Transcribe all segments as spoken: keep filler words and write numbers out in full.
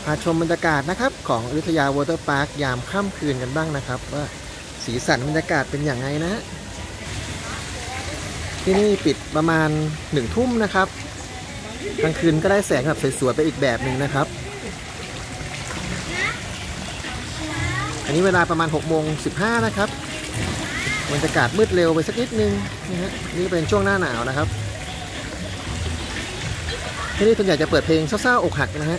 พาชมบรรยากาศนะครับของอยุธยาวอเตอร์พาร์คยามค่ำคืนกันบ้างนะครับว่าสีสันบรรยากาศเป็นอย่างไรนะฮะที่นี่ปิดประมาณหนึ่งทุ่มนะครับกลางคืนก็ได้แสงแบบสวยๆไปอีกแบบหนึ่งนะครับอันนี้เวลาประมาณหกโมงสิบห้านะครับบรรยากาศมืดเร็วไปสักนิดนึงนะฮะนี่เป็นช่วงหน้าหนาวนะครับที่นี่ส่วนใหญ่จะเปิดเพลงเศร้าๆอกหักนะฮะ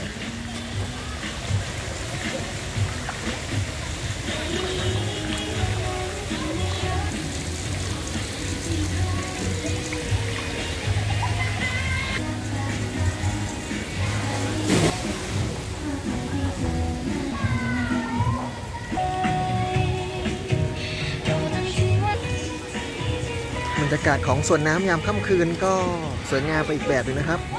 บรรยากาศของสวนน้ำยามค่ำคืนก็สวยงามไปอีกแบบหนึ่งนะครับ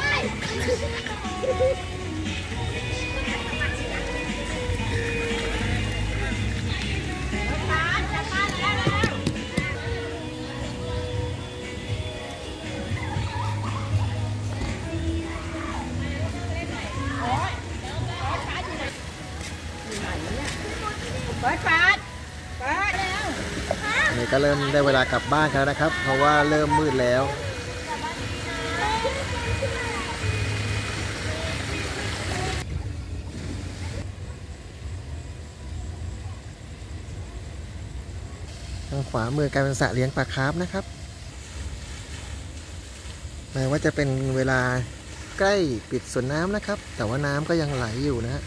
เปิดปาดเปิดแล้วนี่ก็เริ่มได้เวลากลับบ้านแล้วนะครับเพราะว่าเริ่มมืดแล้วทางขวามือกลายเป็นสระเลี้ยงปลาคาร์ฟนะครับแม้ว่าจะเป็นเวลาใกล้ปิดสวนน้ำนะครับแต่ว่าน้ำก็ยังไหลอยู่นะฮะ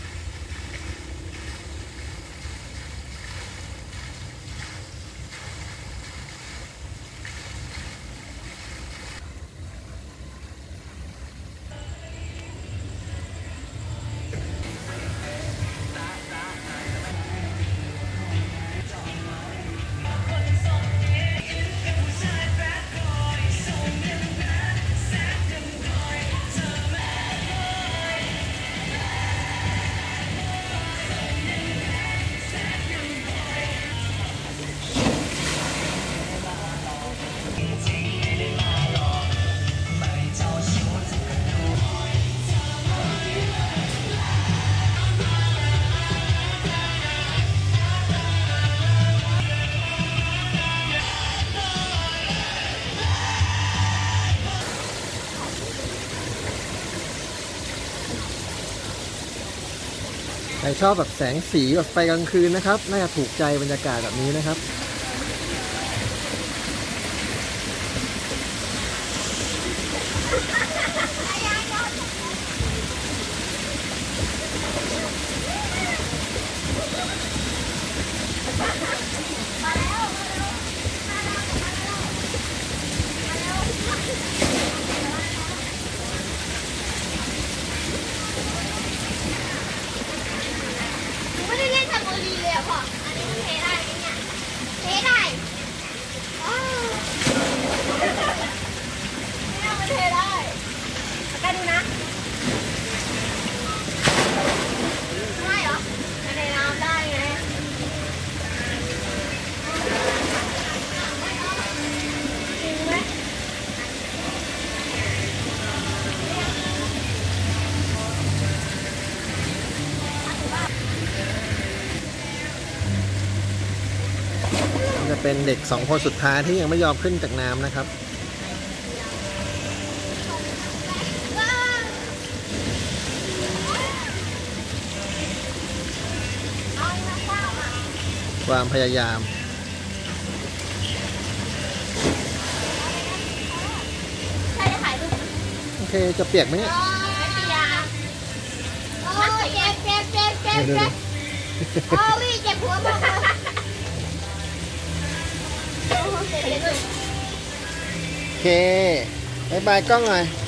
ใครชอบแบบแสงสีแบบไฟกลางคืนนะครับน่าจะถูกใจบรรยากาศแบบนี้นะครับจะเป็นเด็กสองคนสุดท้ายที่ยังไม่ยอมขึ้นจากน้ำนะครับความพยายามโอเคจะเปียกไหมเนี่ยเจ็บเจ็บเจ็บเจ็บเจ็บโอ้ยเจ็บหัวมากโอเคบายบายกล้องหน่อย